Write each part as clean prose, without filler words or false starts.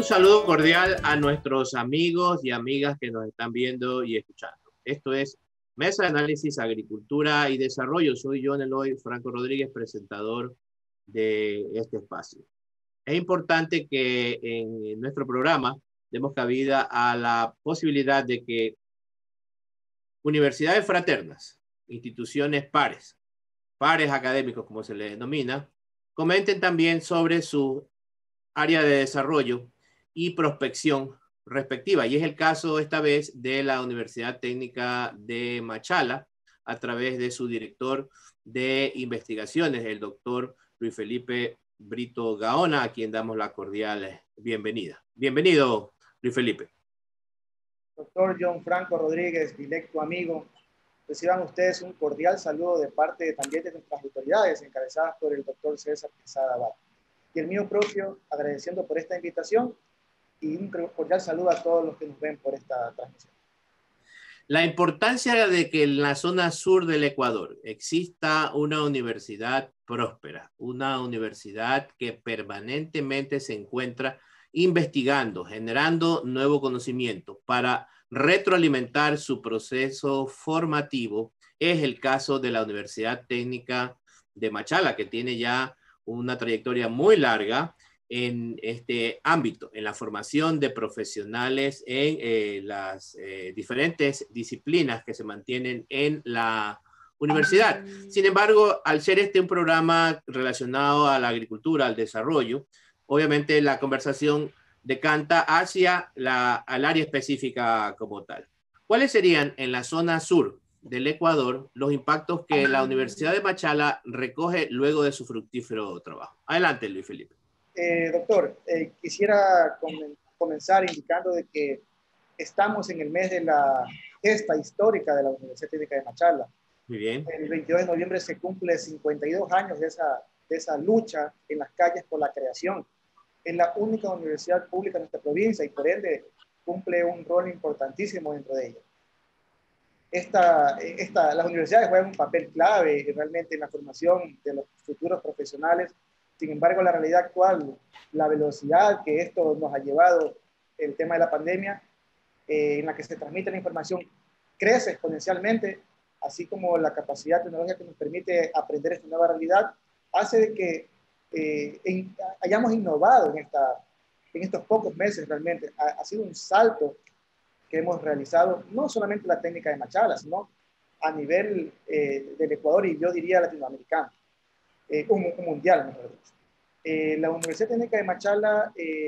Un saludo cordial a nuestros amigos y amigas que nos están viendo y escuchando. Esto es Mesa de Análisis, Agricultura y Desarrollo. Soy John Eloy Franco Rodríguez, presentador de este espacio. Es importante que en nuestro programa demos cabida a la posibilidad de que universidades fraternas, instituciones pares académicos como se les denomina, comenten también sobre su área de desarrollo y prospección respectiva. Y es el caso esta vez de la Universidad Técnica de Machala, a través de su director de investigaciones, el doctor Luis Felipe Brito Gaona, a quien damos la cordial bienvenida. Bienvenido, Luis Felipe. Doctor John Franco Rodríguez, directo amigo, reciban ustedes un cordial saludo de parte también de nuestras autoridades, encabezadas por el doctor César Quesada Abad. Y el mío propio, agradeciendo por esta invitación y un cordial saludo a todos los que nos ven por esta transmisión. La importancia de que en la zona sur del Ecuador exista una universidad próspera, una universidad que permanentemente se encuentra investigando, generando nuevo conocimiento para retroalimentar su proceso formativo, es el caso de la Universidad Técnica de Machala, que tiene ya una trayectoria muy larga en este ámbito, en la formación de profesionales en las diferentes disciplinas que se mantienen en la universidad. Sin embargo, al ser este un programa relacionado a la agricultura, al desarrollo, obviamente la conversación decanta hacia al área específica como tal. ¿Cuáles serían en la zona sur del Ecuador los impactos que la Universidad de Machala recoge luego de su fructífero trabajo? Adelante, Luis Felipe. Doctor, quisiera comenzar indicando de que estamos en el mes de la gesta histórica de la Universidad Técnica de Machala. Muy bien. El 22 de noviembre se cumple 52 años de esa lucha en las calles por la creación. Es la única universidad pública de nuestra provincia y por ende cumple un rol importantísimo dentro de ella. Las universidades juegan un papel clave realmente en la formación de los futuros profesionales. Sin embargo, la realidad actual, la velocidad que esto nos ha llevado, el tema de la pandemia, en la que se transmite la información, crece exponencialmente, así como la capacidad tecnológica que nos permite aprender esta nueva realidad, hace de que hayamos innovado en estos pocos meses realmente. Ha sido un salto que hemos realizado, no solamente la técnica de Machala, sino a nivel del Ecuador y yo diría latinoamericano, un mundial, mejor dicho. La Universidad Técnica de Machala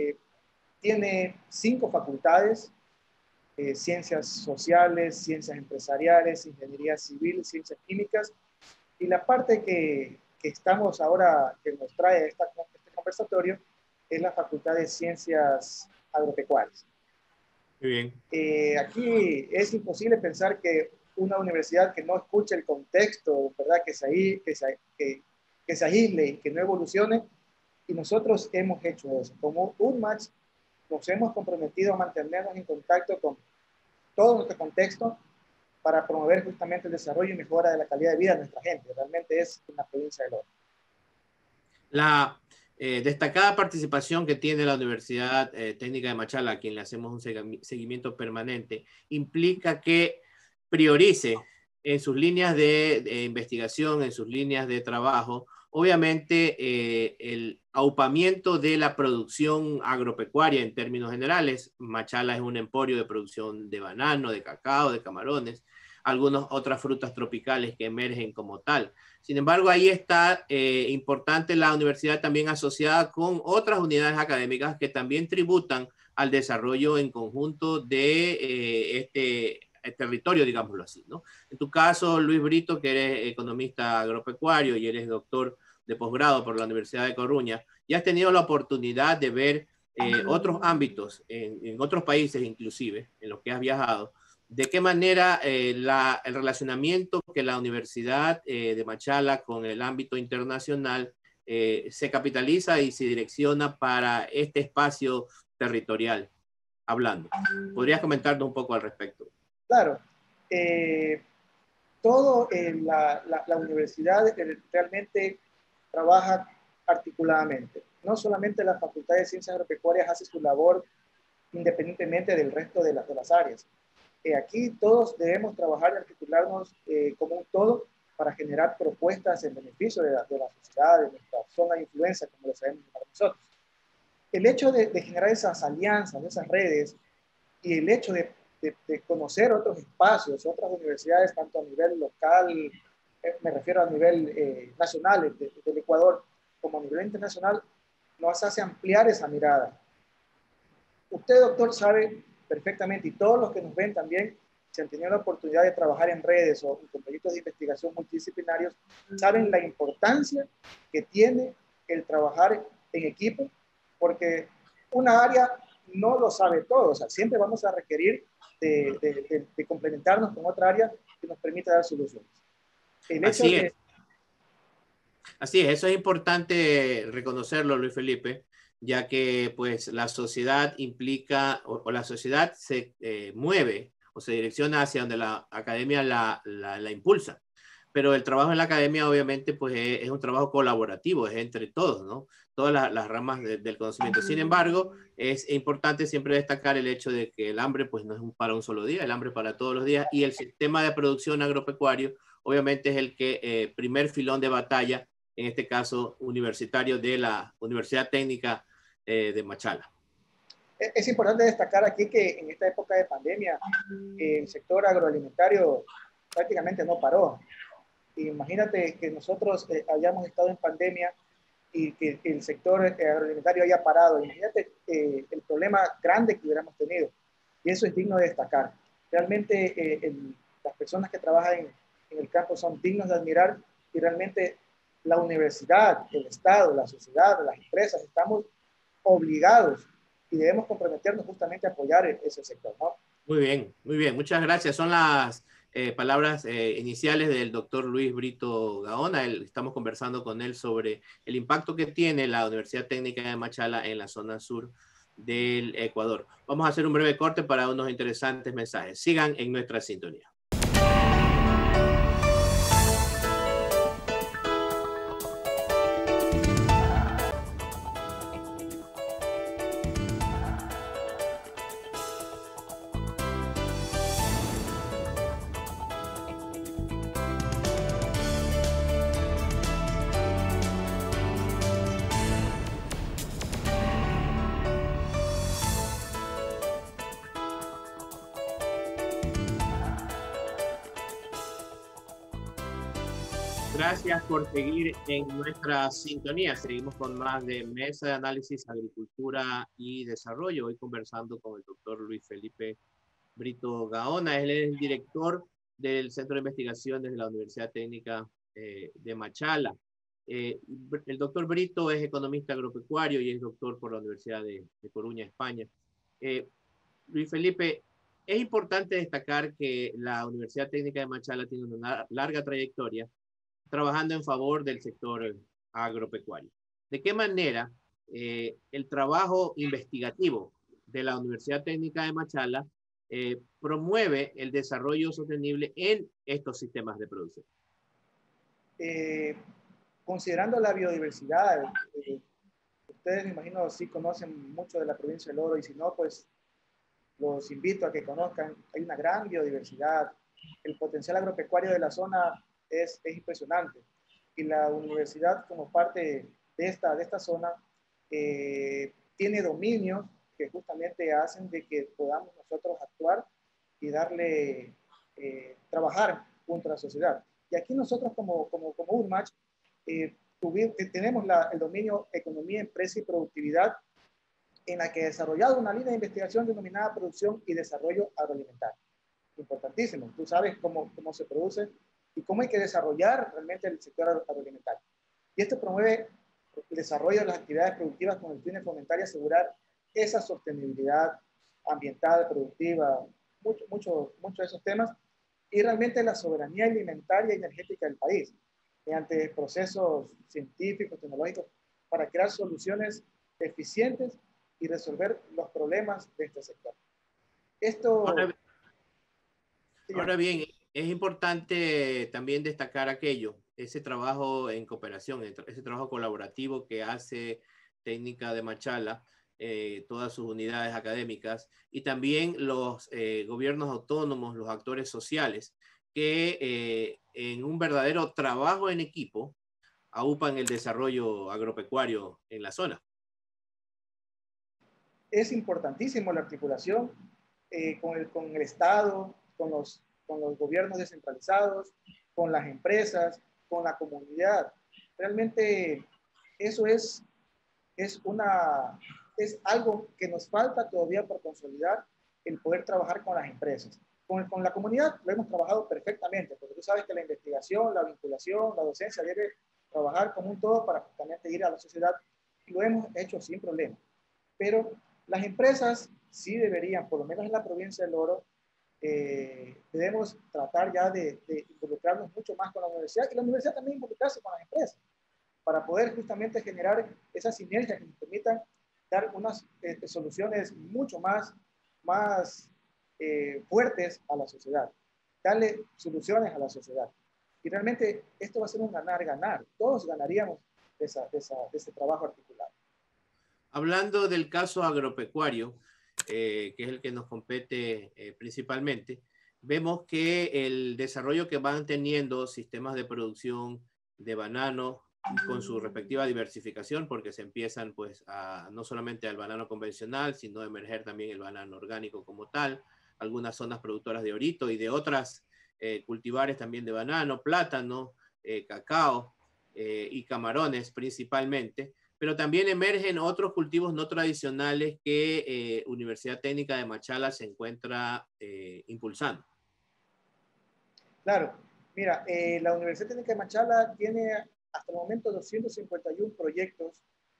tiene 5 facultades, ciencias sociales, ciencias empresariales, ingeniería civil, ciencias químicas, y la parte que estamos ahora, que nos trae este conversatorio, es la Facultad de Ciencias Agropecuarias. Muy bien. Aquí es imposible pensar que una universidad que no escuche el contexto, ¿verdad? Que se aísle y que no evolucione, y nosotros hemos hecho eso. Como UNMACH nos hemos comprometido a mantenernos en contacto con todo nuestro contexto para promover justamente el desarrollo y mejora de la calidad de vida de nuestra gente. Realmente es una provincia del oro. La destacada participación que tiene la Universidad Técnica de Machala, a quien le hacemos un seguimiento permanente, implica que priorice en sus líneas de investigación, en sus líneas de trabajo, obviamente el aupamiento de la producción agropecuaria en términos generales. Machala es un emporio de producción de banano, de cacao, de camarones, algunas otras frutas tropicales que emergen como tal. Sin embargo, ahí está importante la universidad también asociada con otras unidades académicas que también tributan al desarrollo en conjunto de este territorio, digámoslo así, ¿no? En tu caso, Luis Brito, que eres economista agropecuario y eres doctor de posgrado por la Universidad de Coruña, ya has tenido la oportunidad de ver otros ámbitos en otros países inclusive, en los que has viajado. ¿De qué manera el relacionamiento que la Universidad de Machala con el ámbito internacional se capitaliza y se direcciona para este espacio territorial? Hablando. ¿Podrías comentarnos un poco al respecto? Claro. Todo la universidad realmente trabaja articuladamente. no solamente la Facultad de Ciencias Agropecuarias hace su labor independientemente del resto de las áreas. Aquí todos debemos trabajar y articularnos como un todo para generar propuestas en beneficio de la sociedad, de nuestra zona de influencia, como lo sabemos para nosotros. El hecho de generar esas alianzas, esas redes, y el hecho de conocer otros espacios, otras universidades, tanto a nivel local, me refiero a nivel nacional del Ecuador, como a nivel internacional, nos hace ampliar esa mirada. Usted, doctor, sabe perfectamente, y todos los que nos ven también, si han tenido la oportunidad de trabajar en redes o con proyectos de investigación multidisciplinarios, saben la importancia que tiene el trabajar en equipo, porque una área no lo sabe todo, o sea, siempre vamos a requerir de complementarnos con otra área que nos permita dar soluciones. El hecho Así de... es. Así es, eso es importante reconocerlo, Luis Felipe, ya que pues la sociedad implica o la sociedad se mueve o se direcciona hacia donde la academia la impulsa. Pero el trabajo en la academia obviamente pues es un trabajo colaborativo, es entre todos, ¿no? Todas las ramas del conocimiento. Sin embargo, es importante siempre destacar el hecho de que el hambre pues no es para un solo día, el hambre para todos los días, y el sistema de producción agropecuario obviamente es el que primer filón de batalla, en este caso universitario de la Universidad Técnica de Machala. Es importante destacar aquí que en esta época de pandemia el sector agroalimentario prácticamente no paró. Imagínate que nosotros hayamos estado en pandemia y que el sector agroalimentario haya parado. Imagínate el problema grande que hubiéramos tenido. Y eso es digno de destacar. Realmente las personas que trabajan en el campo son dignos de admirar y realmente la universidad, el Estado, la sociedad, las empresas, estamos obligados y debemos comprometernos justamente a apoyar ese sector, ¿no? Muy bien, muy bien. Muchas gracias. Son las palabras iniciales del doctor Luis Brito Gaona. Estamos conversando con él sobre el impacto que tiene la Universidad Técnica de Machala en la zona sur del Ecuador. Vamos a hacer un breve corte para unos interesantes mensajes. Sigan en nuestra sintonía. Gracias por seguir en nuestra sintonía. Seguimos con más de Mesa de Análisis, Agricultura y Desarrollo. Hoy conversando con el doctor Luis Felipe Brito Gaona. Él es el director del Centro de Investigaciones de la Universidad Técnica de Machala. El doctor Brito es economista agropecuario y es doctor por la Universidad de Coruña, España. Luis Felipe, es importante destacar que la Universidad Técnica de Machala tiene una larga trayectoria trabajando en favor del sector agropecuario. ¿De qué manera el trabajo investigativo de la Universidad Técnica de Machala promueve el desarrollo sostenible en estos sistemas de producción? Considerando la biodiversidad, ustedes me imagino sí conocen mucho de la provincia del Oro y si no, pues los invito a que conozcan. Hay una gran biodiversidad, el potencial agropecuario de la zona es impresionante y la universidad como parte de esta zona tiene dominios que justamente hacen de que podamos nosotros actuar y darle, trabajar junto a la sociedad. Y aquí nosotros como URMACH tenemos el dominio Economía, Empresa y Productividad, en la que he desarrollado una línea de investigación denominada Producción y Desarrollo Agroalimentario. Importantísimo. Tú sabes cómo se produce y cómo hay que desarrollar realmente el sector agroalimentario. Y esto promueve el desarrollo de las actividades productivas con el fin de fomentar y asegurar esa sostenibilidad ambiental, productiva, muchos de esos temas, y realmente la soberanía alimentaria y energética del país, mediante procesos científicos, tecnológicos, para crear soluciones eficientes y resolver los problemas de este sector. Esto... Ahora bien, es importante también destacar aquello, ese trabajo en cooperación, ese trabajo colaborativo que hace Técnica de Machala, todas sus unidades académicas, y también los gobiernos autónomos, los actores sociales, que en un verdadero trabajo en equipo aupan el desarrollo agropecuario en la zona. Es importantísimo la articulación con el Estado, con los gobiernos descentralizados, con las empresas, con la comunidad. Realmente eso es algo que nos falta todavía por consolidar, el poder trabajar con las empresas. Con la comunidad lo hemos trabajado perfectamente, porque tú sabes que la investigación, la vinculación, la docencia debe trabajar como un todo para justamente ir a la sociedad, y lo hemos hecho sin problema. Pero las empresas sí deberían, por lo menos en la provincia del Oro, debemos tratar ya de involucrarnos mucho más con la universidad, y la universidad también involucrarse con las empresas, para poder justamente generar esas sinergias que nos permitan dar unas soluciones mucho más fuertes a la sociedad, darle soluciones a la sociedad. Y realmente esto va a ser un ganar-ganar. Todos ganaríamos de ese trabajo articulado. Hablando del caso agropecuario, que es el que nos compete principalmente, vemos que el desarrollo que van teniendo sistemas de producción de banano con su respectiva diversificación, porque se empiezan pues no solamente al banano convencional, sino a emerger también el banano orgánico como tal, algunas zonas productoras de orito y de otras cultivares también de banano, plátano, cacao y camarones principalmente, pero también emergen otros cultivos no tradicionales que Universidad Técnica de Machala se encuentra impulsando. Claro, mira, la Universidad Técnica de Machala tiene hasta el momento 251 proyectos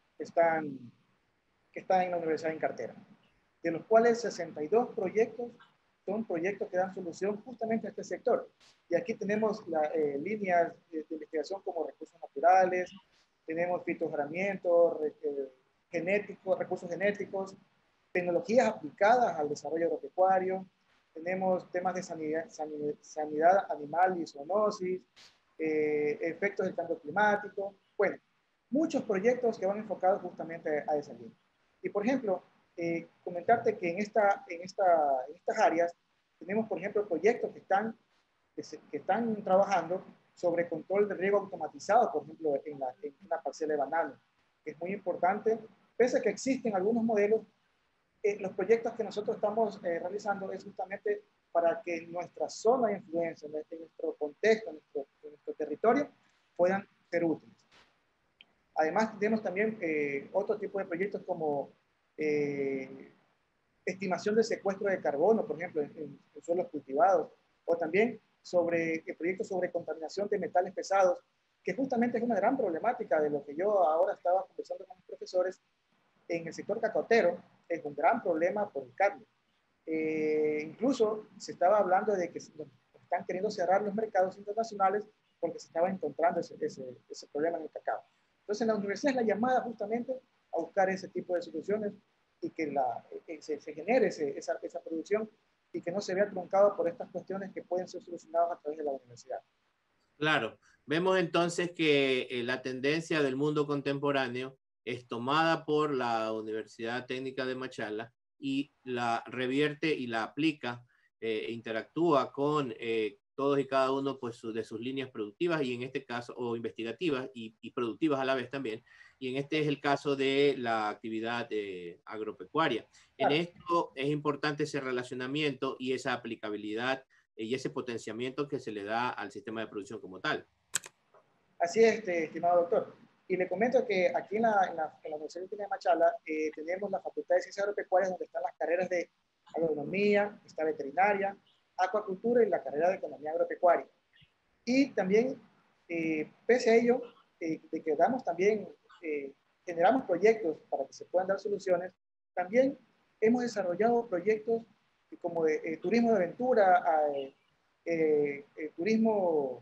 que están en la universidad en cartera, de los cuales 62 proyectos son proyectos que dan solución justamente a este sector. Y aquí tenemos líneas de investigación como recursos naturales, tenemos fitogeramientos, genéticos, recursos genéticos, tecnologías aplicadas al desarrollo agropecuario, tenemos temas de sanidad animal y zoonosis, efectos del cambio climático, bueno, muchos proyectos que van enfocados justamente a esa línea. Y por ejemplo, comentarte que en estas áreas tenemos, por ejemplo, proyectos que están trabajando sobre control de riego automatizado, por ejemplo, en una parcela de banano, que es muy importante, pese a que existen algunos modelos. Los proyectos que nosotros estamos realizando es justamente para que nuestra zona de influencia, en nuestro contexto, en nuestro territorio, puedan ser útiles. Además, tenemos también otro tipo de proyectos como estimación de secuestro de carbono, por ejemplo, en suelos cultivados, o también sobre proyectos sobre contaminación de metales pesados, que justamente es una gran problemática de lo que yo ahora estaba conversando con los profesores. En el sector cacotero es un gran problema por el cadmio. Incluso se estaba hablando de que están queriendo cerrar los mercados internacionales porque se estaba encontrando ese problema en el cacao. Entonces, la universidad es la llamada justamente a buscar ese tipo de soluciones y que se genere esa producción y que no se vea truncado por estas cuestiones que pueden ser solucionadas a través de la universidad. Claro, vemos entonces que la tendencia del mundo contemporáneo es tomada por la Universidad Técnica de Machala y la revierte y la aplica, interactúa con todos y cada uno pues, de sus líneas productivas y en este caso, o investigativas y productivas a la vez también. Y en este es el caso de la actividad agropecuaria. En Claro. esto es importante ese relacionamiento y esa aplicabilidad y ese potenciamiento que se le da al sistema de producción como tal. Así es, estimado doctor. Y le comento que aquí en la Universidad de Machala tenemos la Facultad de Ciencias Agropecuarias, donde están las carreras de agronomía, está veterinaria, acuacultura y la carrera de economía agropecuaria. Y también, pese a ello, de que generamos proyectos para que se puedan dar soluciones, también hemos desarrollado proyectos como de turismo de aventura, turismo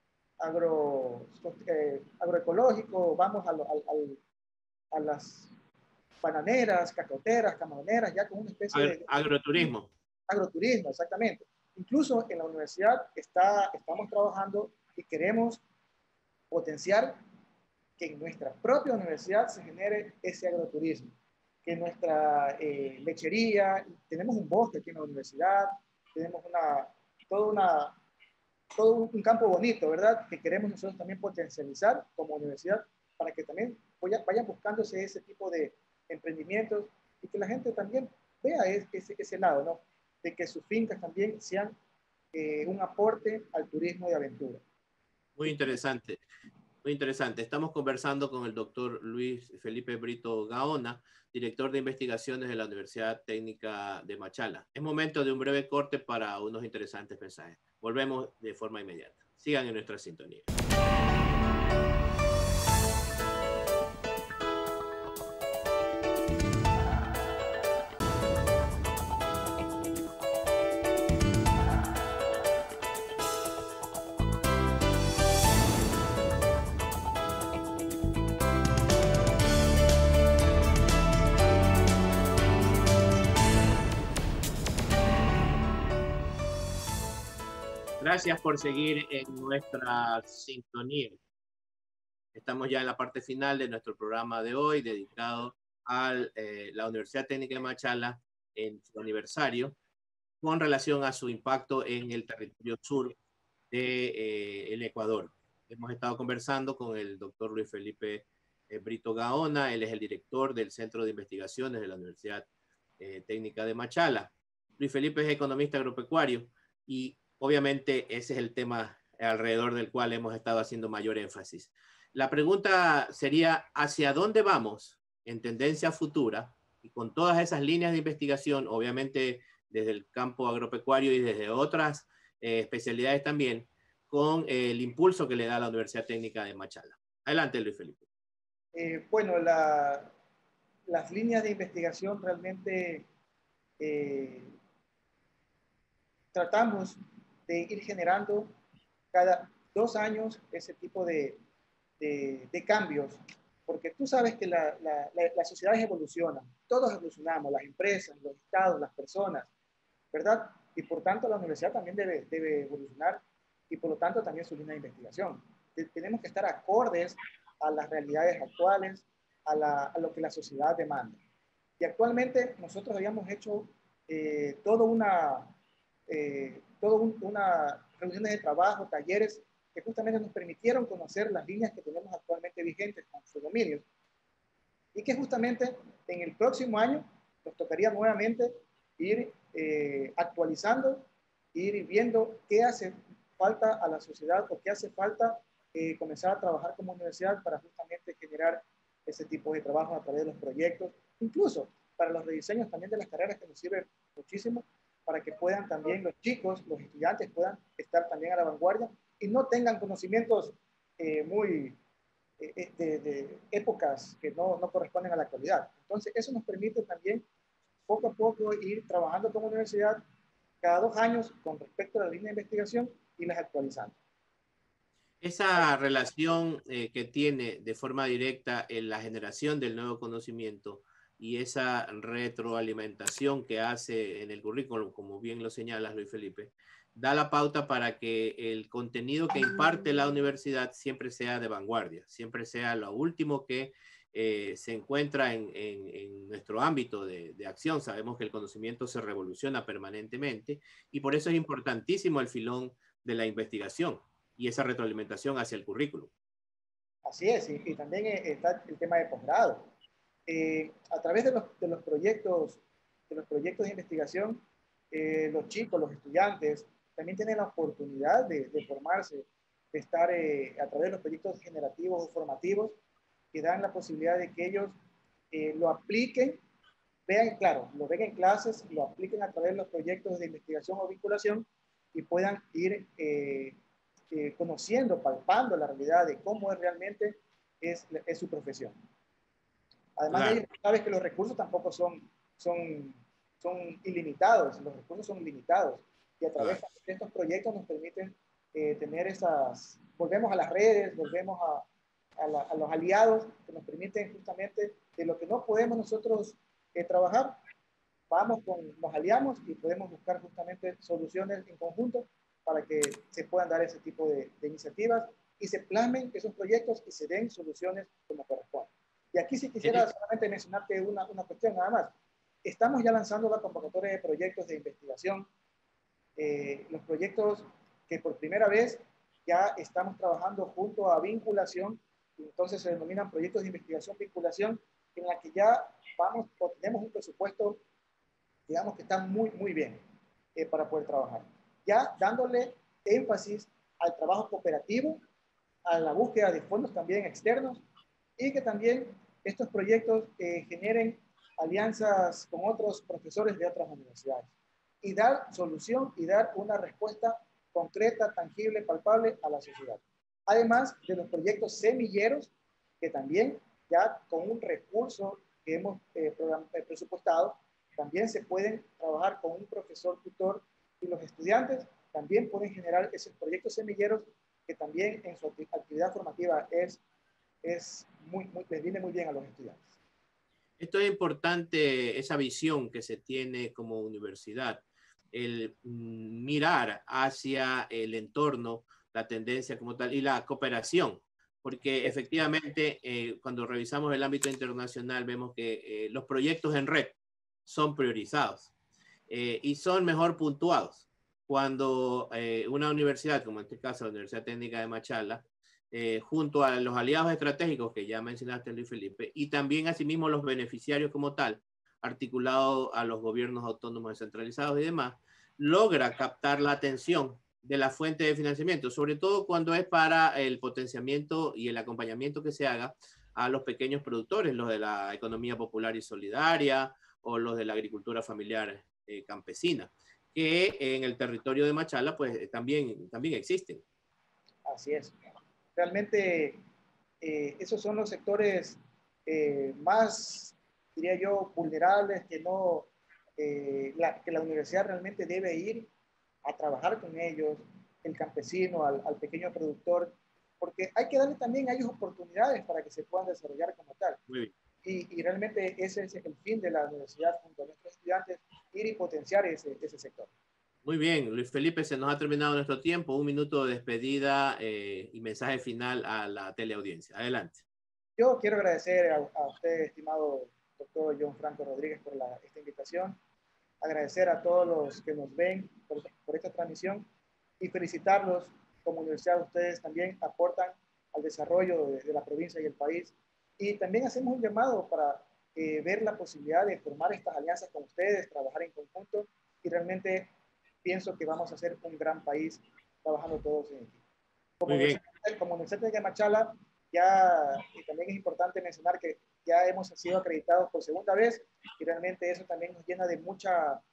agroecológico, vamos a las bananeras, cacoteras, camaroneras, ya con una especie de agroturismo. Agroturismo, exactamente. Incluso en la universidad estamos trabajando y queremos potenciar que en nuestra propia universidad se genere ese agroturismo, que en nuestra lechería, tenemos un bosque aquí en la universidad, tenemos toda una, todo un campo bonito, ¿verdad? Que queremos nosotros también potencializar como universidad para que también vayan buscándose ese tipo de emprendimientos y que la gente también vea ese lado, ¿no? De que sus fincas también sean un aporte al turismo de aventura. Muy interesante. Muy interesante. Estamos conversando con el doctor Luis Felipe Brito Gaona, director de investigaciones de la Universidad Técnica de Machala. Es momento de un breve corte para unos interesantes mensajes. Volvemos de forma inmediata. Sigan en nuestra sintonía. Gracias por seguir en nuestra sintonía. Estamos ya en la parte final de nuestro programa de hoy, dedicado a la Universidad Técnica de Machala en su aniversario, con relación a su impacto en el territorio sur de el Ecuador. Hemos estado conversando con el doctor Luis Felipe Brito Gaona, él es el director del Centro de Investigaciones de la Universidad Técnica de Machala. Luis Felipe es economista agropecuario y obviamente ese es el tema alrededor del cual hemos estado haciendo mayor énfasis. La pregunta sería, ¿hacia dónde vamos en tendencia futura? Y con todas esas líneas de investigación, obviamente desde el campo agropecuario y desde otras especialidades también, con el impulso que le da la Universidad Técnica de Machala. Adelante, Luis Felipe. Bueno, las líneas de investigación realmente eh, tratamos de ir generando cada 2 años ese tipo de cambios, porque tú sabes que las sociedades evolucionan, todos evolucionamos, las empresas, los estados, las personas, ¿verdad? Y por tanto la universidad también debe evolucionar y por lo tanto también su línea de investigación. Tenemos que estar acordes a las realidades actuales, a lo que la sociedad demanda. Y actualmente nosotros habíamos hecho una reuniones de trabajo, talleres que justamente nos permitieron conocer las líneas que tenemos actualmente vigentes con sus dominios y que justamente en el próximo año nos tocaría nuevamente ir actualizando, ir viendo qué hace falta a la sociedad o qué hace falta comenzar a trabajar como universidad para justamente generar ese tipo de trabajo a través de los proyectos, incluso para los rediseños también de las carreras que nos sirve muchísimo para que puedan también los chicos, los estudiantes puedan estar también a la vanguardia y no tengan conocimientos muy de épocas que no corresponden a la actualidad. Entonces, eso nos permite también poco a poco ir trabajando como universidad cada 2 años con respecto a la línea de investigación y las actualizando. Esa relación que tiene de forma directa en la generación del nuevo conocimiento y esa retroalimentación que hace en el currículum, como bien lo señalas, Luis Felipe, da la pauta para que el contenido que imparte la universidad siempre sea de vanguardia, siempre sea lo último que se encuentra en nuestro ámbito de acción. Sabemos que el conocimiento se revoluciona permanentemente y por eso es importantísimo el filón de la investigación y esa retroalimentación hacia el currículum. Así es, y también está el tema de posgrado. A través de los proyectos de investigación, los chicos, los estudiantes, también tienen la oportunidad de formarse, de estar a través de los proyectos generativos o formativos que dan la posibilidad de que ellos lo apliquen, vean, claro, lo ven en clases, lo apliquen a través de los proyectos de investigación o vinculación y puedan ir conociendo, palpando la realidad de cómo es realmente es su profesión. Además de Claro. ello, sabes que los recursos tampoco son ilimitados, los recursos son limitados y a través Claro. de estos proyectos nos permiten tener volvemos a las redes, volvemos a los aliados que nos permiten justamente de lo que no podemos nosotros trabajar, nos aliamos y podemos buscar justamente soluciones en conjunto para que se puedan dar ese tipo de iniciativas y se plasmen esos proyectos y se den soluciones como corresponde. Y aquí sí quisiera solamente mencionarte una cuestión nada más. Estamos ya lanzando la convocatoria de proyectos de investigación, los proyectos que por primera vez ya estamos trabajando junto a vinculación, y entonces se denominan proyectos de investigación vinculación, en la que ya vamos o tenemos un presupuesto, digamos que está muy bien para poder trabajar. Ya dándole énfasis al trabajo cooperativo, a la búsqueda de fondos también externos y que también estos proyectos generen alianzas con otros profesores de otras universidades y dar solución y dar una respuesta concreta, tangible, palpable a la sociedad. Además de los proyectos semilleros que también ya con un recurso que hemos presupuestado, también se pueden trabajar con un profesor tutor y los estudiantes también pueden generar esos proyectos semilleros que también en su actividad formativa les viene muy bien a los estudiantes. Esto es importante, esa visión que se tiene como universidad, el mirar hacia el entorno, la tendencia como tal y la cooperación, porque efectivamente cuando revisamos el ámbito internacional vemos que los proyectos en red son priorizados y son mejor puntuados. Cuando una universidad, como en este caso la Universidad Técnica de Machala, junto a los aliados estratégicos que ya mencionaste, Luis Felipe, y también asimismo los beneficiarios como tal, articulado a los gobiernos autónomos descentralizados y demás, logra captar la atención de la fuente de financiamiento, sobre todo cuando es para el potenciamiento y el acompañamiento que se haga a los pequeños productores, los de la economía popular y solidaria o los de la agricultura familiar campesina, que en el territorio de Machala pues también existen. Así es. Realmente esos son los sectores más, diría yo, vulnerables que la universidad realmente debe ir a trabajar con ellos, el campesino, al pequeño productor, porque hay que darle también a ellos oportunidades para que se puedan desarrollar como tal. Muy bien. Y realmente ese es el fin de la universidad junto a nuestros estudiantes, ir y potenciar ese sector. Muy bien, Luis Felipe, se nos ha terminado nuestro tiempo. Un minuto de despedida y mensaje final a la teleaudiencia. Adelante. Yo quiero agradecer a usted, estimado doctor John Franco Rodríguez, por esta invitación, agradecer a todos los que nos ven por esta transmisión y felicitarlos. Como universidad, ustedes también aportan al desarrollo de la provincia y el país. Y también hacemos un llamado para ver la posibilidad de formar estas alianzas con ustedes, trabajar en conjunto, y realmente pienso que vamos a hacer un gran país trabajando todos en equipo. Muy bien. Como Universidad de Machala, ya también es importante mencionar que ya hemos sido acreditados por segunda vez y realmente eso también nos llena de mucho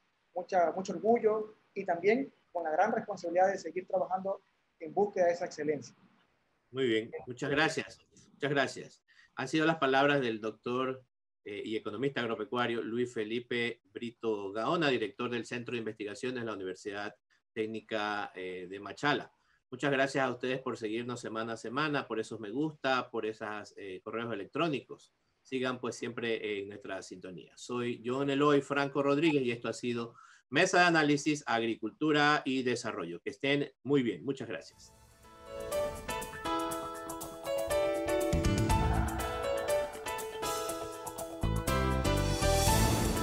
orgullo y también con la gran responsabilidad de seguir trabajando en búsqueda de esa excelencia. Muy bien, muchas gracias. Muchas gracias. Han sido las palabras del doctor y economista agropecuario Luis Felipe Brito Gaona, director del Centro de Investigaciones de la Universidad Técnica de Machala. Muchas gracias a ustedes por seguirnos semana a semana, por esos me gusta, por esos correos electrónicos. Sigan pues siempre en nuestra sintonía. Soy John Eloy Franco Rodríguez y esto ha sido Mesa de Análisis, Agricultura y Desarrollo. Que estén muy bien. Muchas gracias.